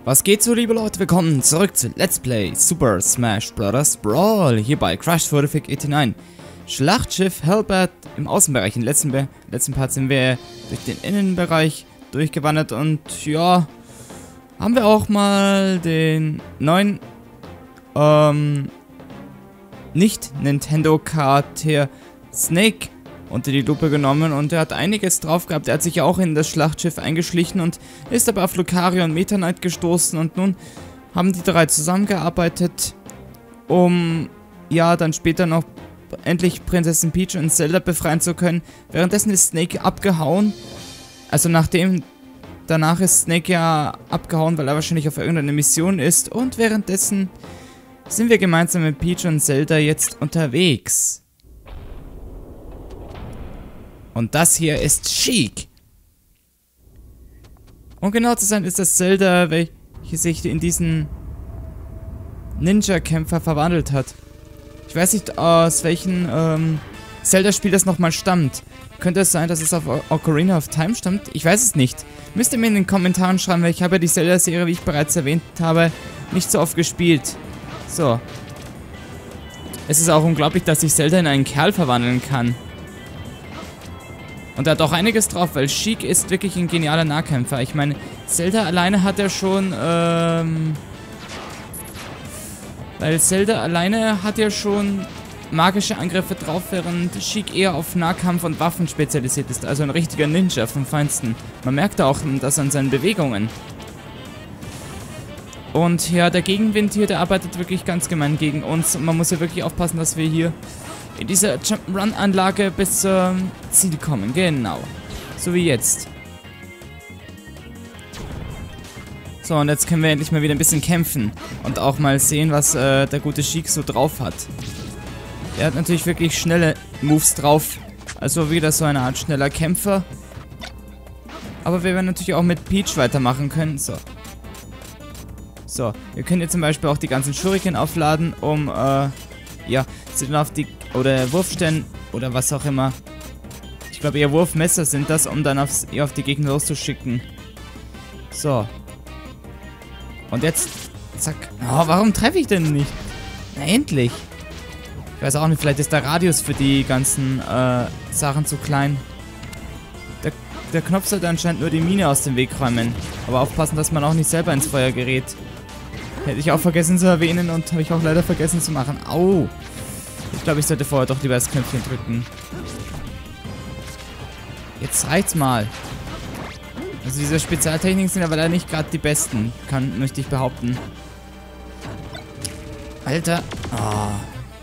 Was geht so, liebe Leute? Willkommen zurück zu Let's Play Super Smash Bros. Brawl hier bei Crash 89. Schlachtschiff Halberd im Außenbereich. Im letzten Part sind wir durch den Innenbereich durchgewandert und ja, haben wir auch mal den neuen nicht Nintendo Charakter Snake unter die Lupe genommen und er hat einiges drauf gehabt. Er hat sich ja auch in das Schlachtschiff eingeschlichen und ist aber auf Lucario und Meta Knight gestoßen und nun haben die drei zusammengearbeitet, um ja dann später noch endlich Prinzessin Peach und Zelda befreien zu können. Währenddessen ist Snake abgehauen, also danach ist Snake ja abgehauen, weil er wahrscheinlich auf irgendeine Mission ist und währenddessen sind wir gemeinsam mit Peach und Zelda jetzt unterwegs. Und das hier ist Sheik. Um genau zu sein, ist das Zelda, welche sich in diesen Ninja-Kämpfer verwandelt hat. Ich weiß nicht, aus welchem Zelda-Spiel das nochmal stammt. Könnte es sein, dass es auf Ocarina of Time stammt? Ich weiß es nicht. Müsst ihr mir in den Kommentaren schreiben, weil ich habe ja die Zelda-Serie, wie ich bereits erwähnt habe, nicht so oft gespielt. So. Es ist auch unglaublich, dass sich Zelda in einen Kerl verwandeln kann. Und er hat auch einiges drauf, weil Sheik ist wirklich ein genialer Nahkämpfer. Ich meine, Zelda alleine hat er schon, magische Angriffe drauf, während Sheik eher auf Nahkampf und Waffen spezialisiert ist. Also ein richtiger Ninja vom Feinsten. Man merkt auch das an seinen Bewegungen. Und ja, der Gegenwind hier, der arbeitet wirklich ganz gemein gegen uns. Und man muss ja wirklich aufpassen, dass wir hier in dieser Jump'n'Run-Anlage bis zum Ziel kommen. Genau. So wie jetzt. So, und jetzt können wir endlich mal wieder ein bisschen kämpfen. Und auch mal sehen, was der gute Sheik so drauf hat. Er hat natürlich wirklich schnelle Moves drauf. Also wieder so eine Art schneller Kämpfer. Aber wir werden natürlich auch mit Peach weitermachen können. So. So, wir können jetzt zum Beispiel auch die ganzen Shuriken aufladen, um, ja, sie dann auf die, oder Wurfstern, oder was auch immer. Ich glaube eher Wurfmesser sind das, um dann eher auf die Gegner loszuschicken. So. Und jetzt, zack. Oh, warum treffe ich denn nicht? Na, endlich. Ich weiß auch nicht, vielleicht ist der Radius für die ganzen, Sachen zu klein. Der Knopf sollte anscheinend nur die Mine aus dem Weg räumen. Aber aufpassen, dass man auch nicht selber ins Feuer gerät. Hätte ich auch vergessen zu erwähnen und habe ich auch leider vergessen zu machen. Au! Ich glaube, ich sollte vorher doch lieber das Knöpfchen drücken. Jetzt reicht's mal. Also diese Spezialtechniken sind aber leider nicht gerade die besten. Möchte ich behaupten. Alter. Oh.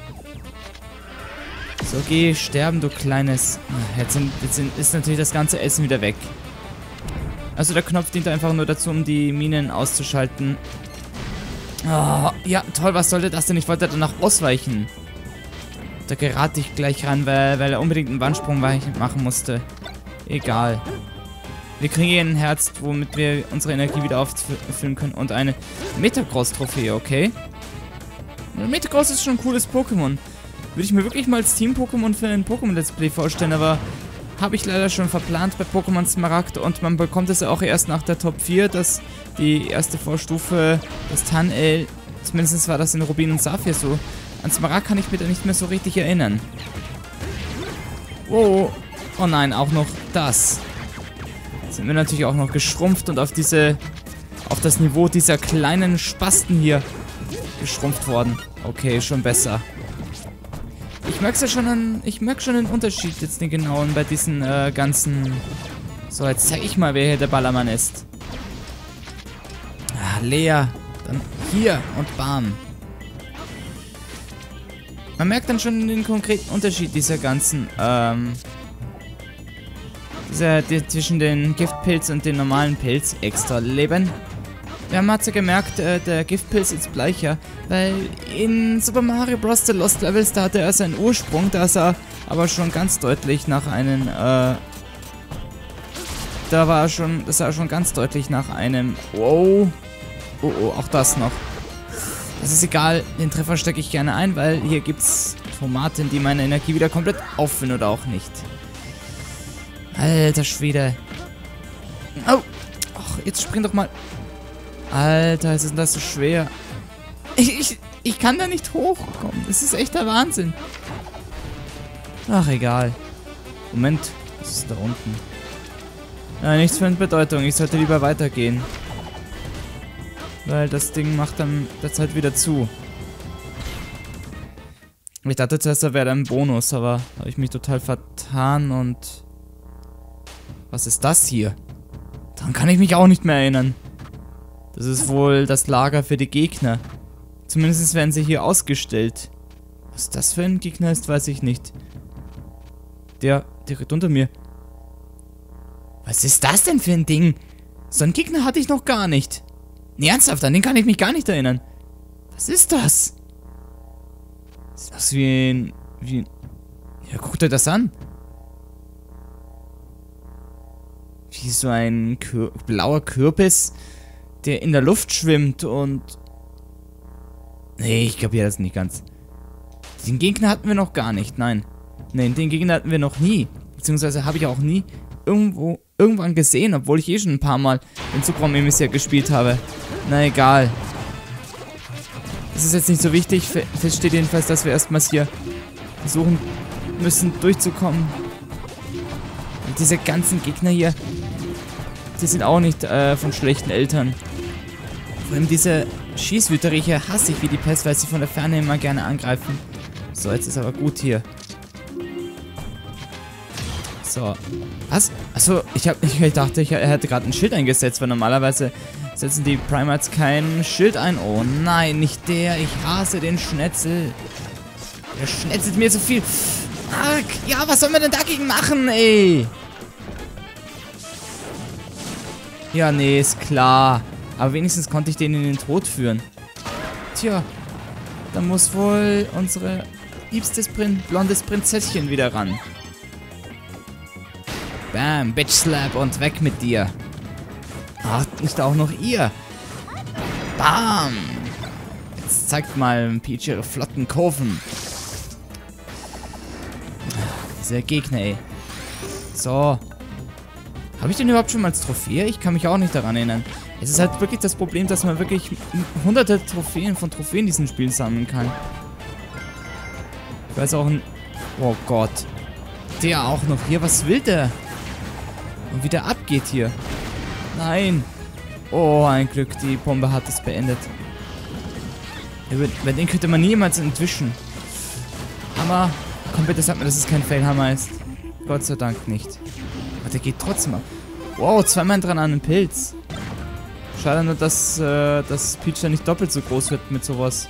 So, geh sterben, du kleines... Jetzt ist natürlich das ganze Essen wieder weg. Also der Knopf dient einfach nur dazu, um die Minen auszuschalten. Oh, ja, toll, was sollte das denn? Ich wollte danach ausweichen. Da gerate ich gleich ran, weil er unbedingt einen Wandsprung machen musste. Egal. Wir kriegen hier ein Herz, womit wir unsere Energie wieder auffüllen können. Und eine Metagross-Trophäe, okay? Metagross ist schon ein cooles Pokémon. Würde ich mir wirklich mal als Team-Pokémon für ein Pokémon-Let's Play vorstellen, aber habe ich leider schon verplant bei Pokémon Smaragd und man bekommt es ja auch erst nach der Top 4, dass die erste Vorstufe, das Tan-El, zumindest war das in Rubin und Saphir so. An Smaragd kann ich mich da nicht mehr so richtig erinnern. Oh, oh nein, auch noch das. Sind wir natürlich auch noch geschrumpft und auf das Niveau dieser kleinen Spasten hier geschrumpft worden. Okay, schon besser. Ich merke schon den Unterschied jetzt den genauen bei diesen ganzen... So, jetzt zeige ich mal, wer hier der Ballermann ist. Ah, Lea. Dann hier und bam. Man merkt dann schon den konkreten Unterschied dieser ganzen, zwischen den Giftpilz und den normalen Pilz extra Leben. Wir haben ja gemerkt, der Giftpilz ist bleicher, weil in Super Mario Bros. The Lost Levels, da hatte er seinen Ursprung, da sah aber schon ganz deutlich nach einem, das sah schon ganz deutlich nach einem, wow, oh, auch das noch. Das ist egal, den Treffer stecke ich gerne ein, weil hier gibt's Tomaten, die meine Energie wieder komplett auffüllen oder auch nicht. Alter Schwede. Oh, ach, jetzt spring doch mal. Alter, ist denn das so schwer? Ich kann da nicht hochkommen. Das ist echt der Wahnsinn. Ach, egal. Moment, was ist da unten? Ja, nichts von Bedeutung. Ich sollte lieber weitergehen. Weil das Ding macht dann der Zeit wieder zu. Ich dachte zuerst, da wäre ein Bonus, aber habe ich mich total vertan und... Was ist das hier? Daran kann ich mich auch nicht mehr erinnern. Das ist wohl das Lager für die Gegner. Zumindest werden sie hier ausgestellt. Was das für ein Gegner ist, weiß ich nicht. Der direkt unter mir. Was ist das denn für ein Ding? So einen Gegner hatte ich noch gar nicht. Nee, ernsthaft, an den kann ich mich gar nicht erinnern. Was ist das? Sieht aus wie ein... Ja, guckt euch das an. Wie so ein blauer Kürbis, der in der Luft schwimmt und... Nee, ich kapiere das nicht ganz. Den Gegner hatten wir noch gar nicht, nein. Nein, den Gegner hatten wir noch nie. Beziehungsweise habe ich auch nie irgendwann gesehen, obwohl ich schon ein paar Mal den Subraum-Emissär gespielt habe. Na egal. Das ist jetzt nicht so wichtig. Fest steht jedenfalls, dass wir erstmals hier versuchen müssen, durchzukommen. Und diese ganzen Gegner hier, die sind auch nicht von schlechten Eltern. Vor allem diese Schießwüterriecher hasse ich wie die Pest, weil sie von der Ferne immer gerne angreifen. So, jetzt ist aber gut hier. So. Was? Achso, ich dachte, er hätte gerade ein Schild eingesetzt, weil normalerweise setzen die Primates kein Schild ein. Oh nein, nicht der. Ich hasse den Schnetzel. Der schnetzelt mir so viel. Ach, ja, was soll man denn dagegen machen, ey? Ja, nee, ist klar. Aber wenigstens konnte ich den in den Tod führen. Tja, da muss wohl unsere liebstes blondes Prinzesschen wieder ran. Bam, Bitch Slap und weg mit dir. Ach, nicht auch noch ihr. Bam. Jetzt zeigt mal Peach ihre flotten Kurven. Dieser Gegner, ey. So. Habe ich den überhaupt schon mal als Trophäe? Ich kann mich auch nicht daran erinnern. Es ist halt wirklich das Problem, dass man wirklich hunderte Trophäen von Trophäen in diesem Spiel sammeln kann. Ich weiß auch ein... Oh Gott. Der auch noch hier. Was will der? Und wie der abgeht hier. Nein. Oh, ein Glück. Die Bombe hat es beendet. Bei den könnte man niemals entwischen. Hammer. Komm bitte, sag mir, dass es kein Failhammer ist. Gott sei Dank nicht. Aber der geht trotzdem ab. Wow, zweimal dran an einen Pilz. Schade nur, dass Peach dann nicht doppelt so groß wird mit sowas.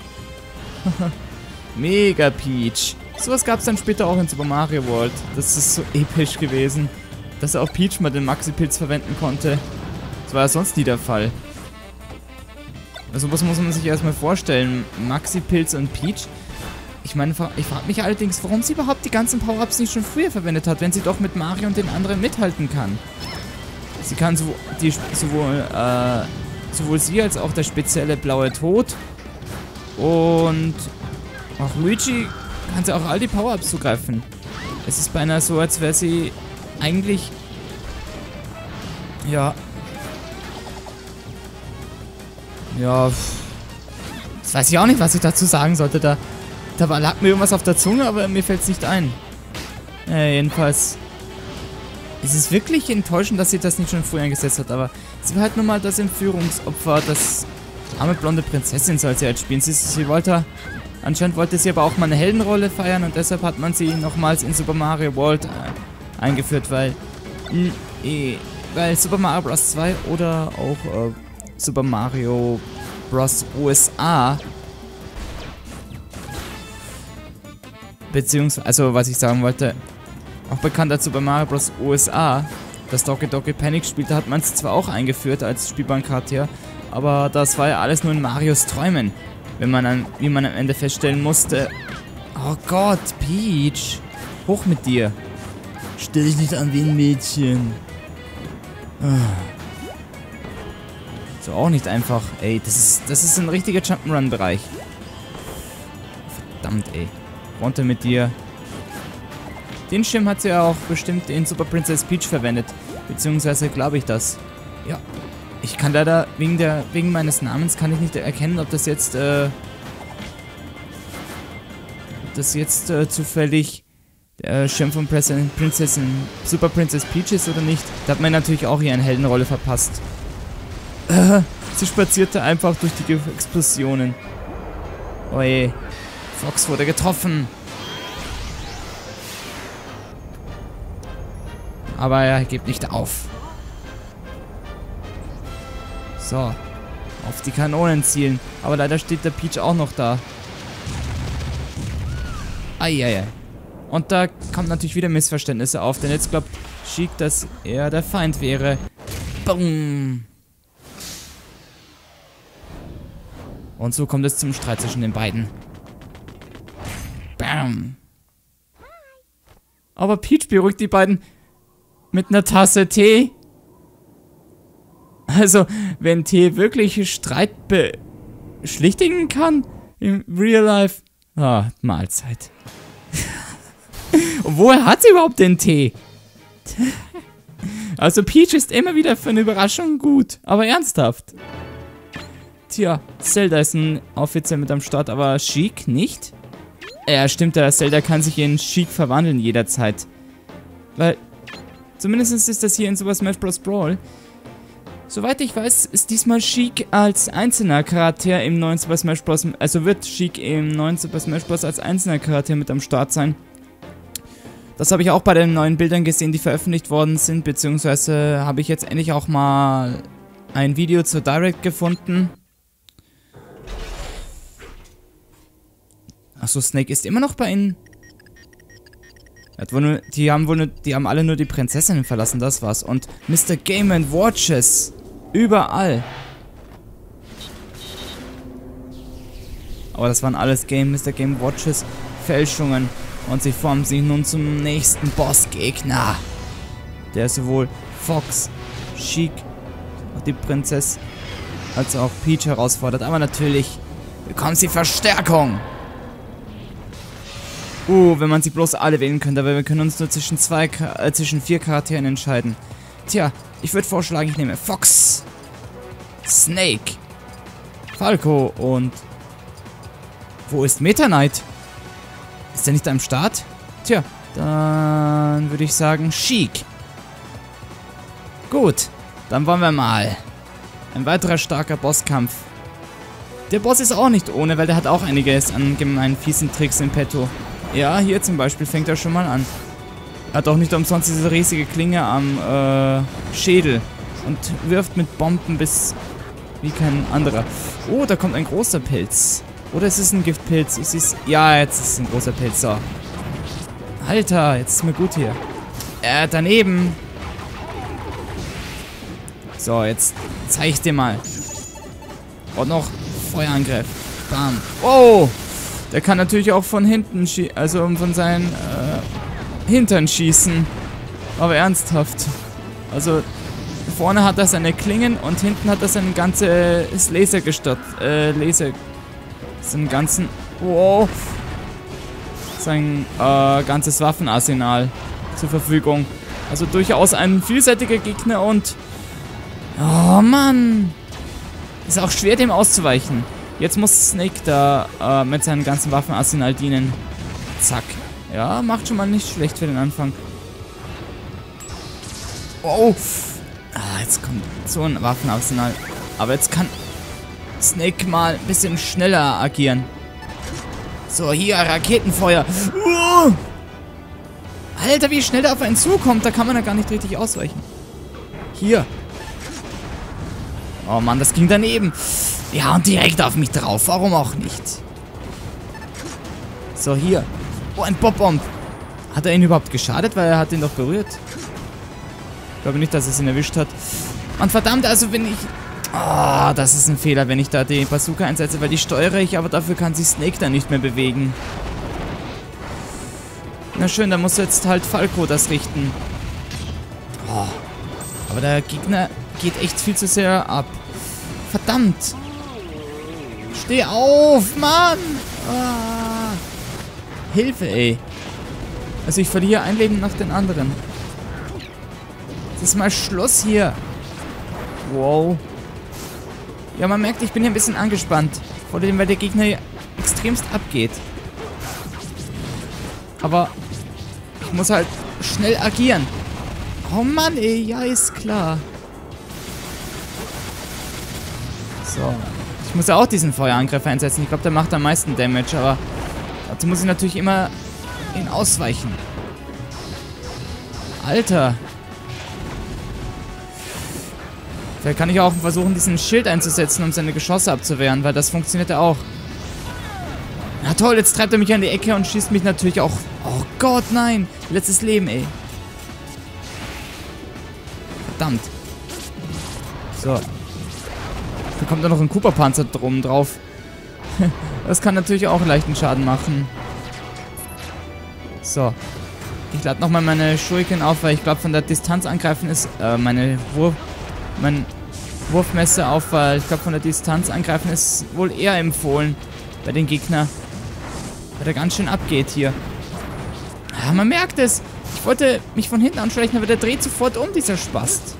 Mega Peach. Sowas gab es dann später auch in Super Mario World. Das ist so episch gewesen, dass auch Peach mal den Maxi-Pilz verwenden konnte. Das war ja sonst nie der Fall. Also was muss man sich erstmal vorstellen? Maxi-Pilz und Peach. Ich meine, ich frage mich allerdings, warum sie überhaupt die ganzen Power-Ups nicht schon früher verwendet hat, wenn sie doch mit Mario und den anderen mithalten kann. Sie kann sowohl sie als auch der spezielle blaue Tod und auch Luigi kann sie auch all die Power-Ups zugreifen. Es ist beinahe so, als wäre sie eigentlich... Ja. Ja. Das weiß ich auch nicht, was ich dazu sagen sollte. Da lag mir irgendwas auf der Zunge, aber mir fällt es nicht ein. Jedenfalls. Es ist wirklich enttäuschend, dass sie das nicht schon früher eingesetzt hat, aber sie war halt nun mal das Entführungsopfer, das arme blonde Prinzessin soll sie halt spielen. Anscheinend wollte sie aber auch mal eine Heldenrolle feiern und deshalb hat man sie nochmals in Super Mario World eingeführt, weil Super Mario Bros. 2 oder auch Super Mario Bros. USA beziehungsweise, also was ich sagen wollte, auch bekannt als Super Mario Bros. USA, das Doki Doki Panic Spiel, da hat man es zwar auch eingeführt als Spielbahncharakter, aber das war ja alles nur in Marios Träumen, wie man am Ende feststellen musste. Oh Gott, Peach, hoch mit dir. Stell dich nicht an wie ein Mädchen. So auch nicht einfach, ey, das ist ein richtiger Jump'n'Run-Bereich. Verdammt, ey. Runter mit dir. Den Schirm hat sie ja auch bestimmt in Super Princess Peach verwendet. Beziehungsweise glaube ich das. Ja. Ich kann leider, wegen meines Namens kann ich nicht erkennen, ob das jetzt, zufällig der Schirm von Super Princess Peach ist oder nicht. Da hat man natürlich auch hier eine Heldenrolle verpasst. Sie spazierte einfach durch die Explosionen. Oje. Fox wurde getroffen. Aber er gibt nicht auf. So. Auf die Kanonen zielen. Aber leider steht der Peach auch noch da. Eieiei. Und da kommt natürlich wieder Missverständnisse auf, denn jetzt glaubt Sheik, dass er der Feind wäre. Boom. Und so kommt es zum Streit zwischen den beiden. Bam. Aber Peach beruhigt die beiden mit einer Tasse Tee. Also, wenn Tee wirklich Streit beschlichtigen kann im Real Life. Ah, Mahlzeit. Und woher hat sie überhaupt den Tee? Also Peach ist immer wieder für eine Überraschung gut, aber ernsthaft. Tja, Zelda ist offiziell mit am Start, aber Sheik nicht? Ja, stimmt, der Zelda kann sich in Sheik verwandeln jederzeit. Weil, zumindest ist das hier in Super Smash Bros. Brawl. Soweit ich weiß, ist diesmal Sheik als einzelner Charakter im neuen Super Smash Bros. Also wird Sheik im neuen Super Smash Bros. Als einzelner Charakter mit am Start sein. Das habe ich auch bei den neuen Bildern gesehen, die veröffentlicht worden sind, beziehungsweise habe ich jetzt endlich auch mal ein Video zur Direct gefunden. Achso, Snake ist immer noch bei ihnen. Die haben alle nur die Prinzessinnen verlassen, das war's. Und Mr. Game & Watches. Überall. Aber das waren alles Mr. Game & Watches Fälschungen. Und sie formen sich nun zum nächsten Bossgegner. Der sowohl Fox, Sheik, auch die Prinzessin, als auch Peach herausfordert. Aber natürlich bekommt sie Verstärkung. Wenn man sie bloß alle wählen könnte, aber wir können uns nur zwischen 4 Charakteren entscheiden. Tja, ich würde vorschlagen, ich nehme Fox, Snake, Falco und... Wo ist Meta Knight? Ist er nicht am Start? Tja, dann würde ich sagen Sheik. Gut, dann wollen wir mal. Ein weiterer starker Bosskampf. Der Boss ist auch nicht ohne, weil der hat auch einiges an gemeinen fiesen Tricks in petto. Ja, hier zum Beispiel fängt er schon mal an. Er hat auch nicht umsonst diese riesige Klinge am Schädel. Und wirft mit Bomben bis wie kein anderer. Oh, da kommt ein großer Pilz. Oder ist es ein Giftpilz? Ja, jetzt ist es ein großer Pilz. So. Alter, jetzt ist mir gut hier. Daneben. So, jetzt zeig ich dir mal. Und noch Feuerangriff. Bam. Oh! Der kann natürlich auch von hinten von seinen Hintern schießen. Aber ernsthaft. Also, vorne hat er seine Klingen und hinten hat er sein ganzes sein ganzes Waffenarsenal zur Verfügung. Also durchaus ein vielseitiger Gegner und... Oh Mann! Ist auch schwer, dem auszuweichen. Jetzt muss Snake da mit seinem ganzen Waffenarsenal dienen. Zack. Ja, macht schon mal nicht schlecht für den Anfang. Oh! Jetzt kommt so ein Waffenarsenal. Aber jetzt kann Snake mal ein bisschen schneller agieren. So, hier, Raketenfeuer. Alter, wie schnell der auf einen zukommt. Da kann man ja gar nicht richtig ausweichen. Hier. Oh Mann, das ging daneben. Ja, und direkt auf mich drauf. Warum auch nicht? So, hier. Oh, ein Bob-Bomb. Hat er ihn überhaupt geschadet? Weil er hat ihn doch berührt. Ich glaube nicht, dass es ihn erwischt hat. Und verdammt, also wenn ich... Oh, das ist ein Fehler, wenn ich da die Bazooka einsetze, weil die steuere ich, aber dafür kann sich Snake dann nicht mehr bewegen. Na schön, dann muss jetzt halt Falco das richten. Oh, aber der Gegner geht echt viel zu sehr ab. Verdammt. Steh auf, Mann. Ah. Hilfe, ey. Also ich verliere ein Leben nach dem anderen. Das ist mal Schluss hier. Wow. Ja, man merkt, ich bin hier ein bisschen angespannt. Vor allem, weil der Gegner hier extremst abgeht. Aber ich muss halt schnell agieren. Oh Mann, ey. Ja, ist klar. So. Ich muss ja auch diesen Feuerangriff einsetzen. Ich glaube, der macht am meisten Damage, aber dazu muss ich natürlich immer ihn ausweichen. Alter. Vielleicht kann ich auch versuchen, diesen Schild einzusetzen, um seine Geschosse abzuwehren, weil das funktioniert ja auch. Na toll, jetzt treibt er mich an die Ecke und schießt mich natürlich auch... Oh Gott, nein. Letztes Leben, ey. Verdammt. So. Da kommt da noch ein Cooper-Panzer drum drauf. Das kann natürlich auch leichten Schaden machen. So. Ich lade nochmal meine Shuriken auf, weil ich glaube, von der Distanz angreifen ist... mein Wurfmesser auf, weil ich glaube, von der Distanz angreifen ist wohl eher empfohlen bei den Gegnern. Weil der ganz schön abgeht hier. Ja, man merkt es. Ich wollte mich von hinten anschleichen, aber der dreht sofort um, dieser Spast.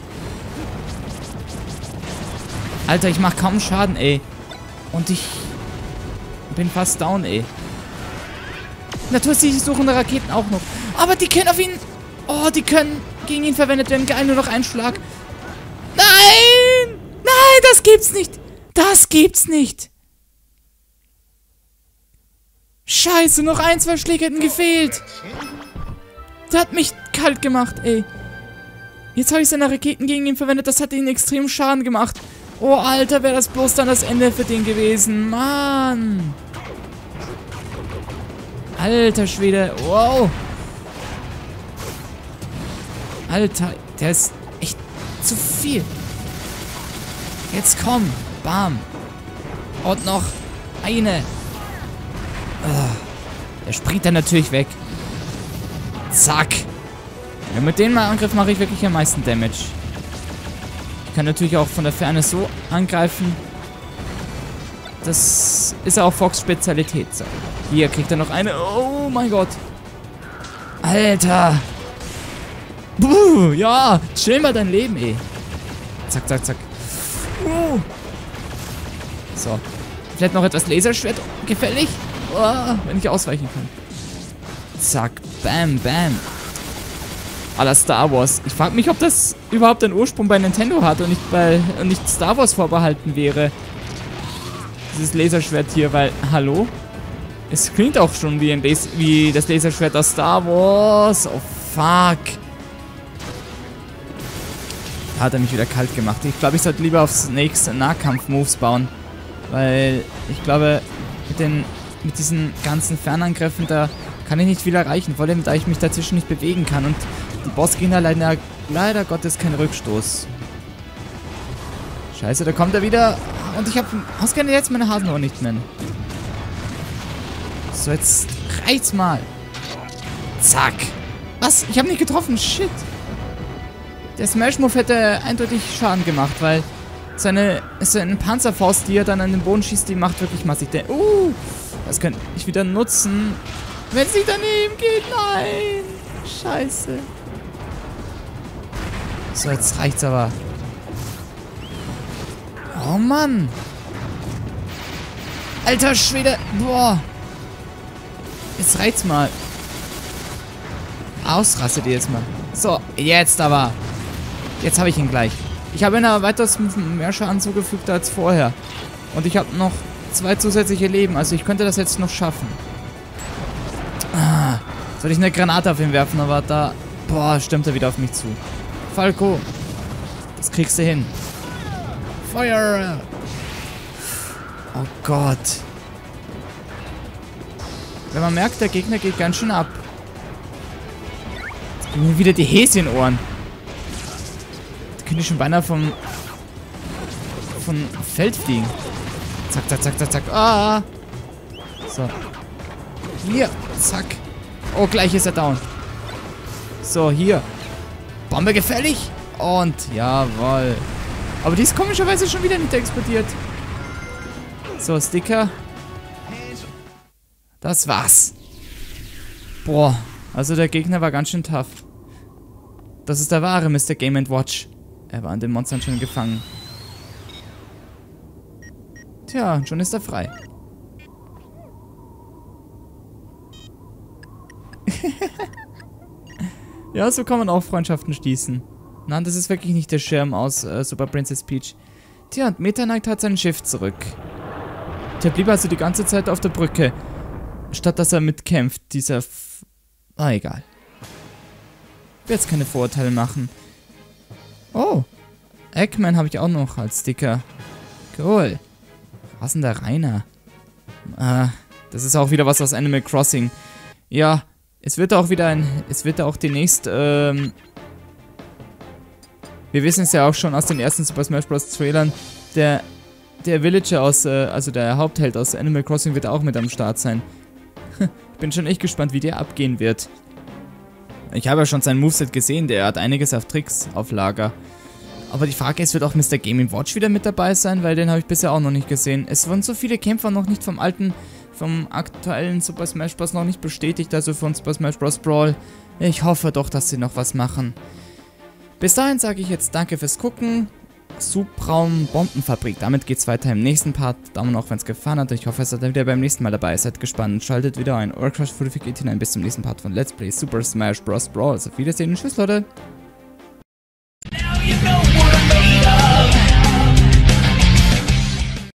Alter, ich mache kaum Schaden, ey. Und ich bin fast down, ey. Natürlich suchen Raketen auch noch. Aber die können auf ihn... Oh, die können gegen ihn verwendet werden. Geil, nur noch ein Schlag. Nein! Nein, das gibt's nicht! Das gibt's nicht! Scheiße, noch 1, 2 Schläge hätten gefehlt. Der hat mich kalt gemacht, ey. Jetzt habe ich seine Raketen gegen ihn verwendet. Das hat ihn extrem Schaden gemacht. Oh, Alter, wäre das bloß dann das Ende für den gewesen. Mann. Alter Schwede. Wow. Alter, der ist echt zu viel. Jetzt komm. Bam. Und noch eine. Der springt dann natürlich weg. Zack. Ja, mit dem Angriff mache ich wirklich am meisten Damage. Ich kann natürlich auch von der Ferne so angreifen. Das ist ja auch Fox Spezialität. So. Hier kriegt er noch eine. Oh mein Gott. Alter. Ja. Chill mal dein Leben, ey. Zack, zack, zack. So. Vielleicht noch etwas Laserschwert gefällig. Oh, wenn ich ausweichen kann. Zack, bam, bam. À la Star Wars. Ich frage mich, ob das überhaupt einen Ursprung bei Nintendo hat und nicht Star Wars vorbehalten wäre. Dieses Laserschwert hier, weil, hallo? Es klingt auch schon wie das Laserschwert aus Star Wars. Oh, fuck. Da hat er mich wieder kalt gemacht. Ich glaube, ich sollte lieber auf Snakes Nahkampf-Moves bauen. Weil, ich glaube, mit diesen ganzen Fernangriffen, da kann ich nicht viel erreichen. Vor allem, da ich mich dazwischen nicht bewegen kann. Und die Bossgegner leider Gottes keinen Rückstoß. Scheiße, da kommt er wieder. Und ich habe ausgerechnet jetzt meine Hasenohr nicht mehr. So, jetzt reicht's mal. Zack. Was? Ich habe nicht getroffen. Shit. Der Smash-Move hätte eindeutig Schaden gemacht, weil seine Panzerfaust, die er dann an den Boden schießt, die macht wirklich massig. Das könnte ich wieder nutzen. Wenn sie daneben geht, nein. Scheiße. So, jetzt reicht's aber. Oh Mann. Alter Schwede. Boah. Jetzt reicht's mal. Ausrastet ihr jetzt mal. So, jetzt aber. Jetzt habe ich ihn gleich. Ich habe ihm aber weitaus mehr Schaden zugefügt als vorher. Und ich habe noch 2 zusätzliche Leben. Also ich könnte das jetzt noch schaffen. Soll ich eine Granate auf ihn werfen, aber da... Boah, stimmt er wieder auf mich zu. Falco. Das kriegst du hin. Feuer! Oh Gott. Wenn man merkt, der Gegner geht ganz schön ab. Jetzt gehen mir wieder die Häschenohren. Da könnte ich schon beinahe vom Feld fliegen. Zack, zack, zack, zack, zack. Ah! So. Hier. Zack. Oh, gleich ist er down. So, hier. Bombe gefällig. Und, jawohl. Aber die ist komischerweise schon wieder nicht explodiert. So, Sticker. Das war's. Boah. Also der Gegner war ganz schön tough. Das ist der wahre Mr. Game & Watch. Er war an den Monstern schon gefangen. Tja, und schon ist er frei. Ja, so kann man auch Freundschaften schließen. Nein, das ist wirklich nicht der Schirm aus Super Princess Peach. Tja, und Meta Knight hat sein Schiff zurück. Der blieb also die ganze Zeit auf der Brücke, statt dass er mitkämpft, dieser egal. Ich will jetzt keine Vorurteile machen. Oh, Eggman habe ich auch noch als Sticker. Cool. Rasender Rainer. Das ist auch wieder was aus Animal Crossing. Ja, es wird auch demnächst, wir wissen es ja auch schon aus den ersten Super Smash Bros. Trailern, der Villager aus, also der Hauptheld aus Animal Crossing wird auch mit am Start sein. Ich bin schon echt gespannt, wie der abgehen wird. Ich habe ja schon sein Moveset gesehen, der hat einiges auf Tricks auf Lager. Aber die Frage ist, wird auch Mr. Game & Watch wieder mit dabei sein, weil den habe ich bisher auch noch nicht gesehen. Es wurden so viele Kämpfer noch nicht vom aktuellen Super Smash Bros. Noch nicht bestätigt, also von Super Smash Bros. Brawl. Ich hoffe doch, dass sie noch was machen. Bis dahin sage ich jetzt danke fürs Gucken. Subraum Bombenfabrik. Damit geht's weiter im nächsten Part. Daumen hoch, wenn es gefallen hat. Ich hoffe, ihr seid wieder beim nächsten Mal dabei. Seid gespannt. Schaltet wieder ein. Euer Crush Full hinein bis zum nächsten Part von Let's Play Super Smash Bros. Brawl. Also auf Wiedersehen und tschüss, Leute.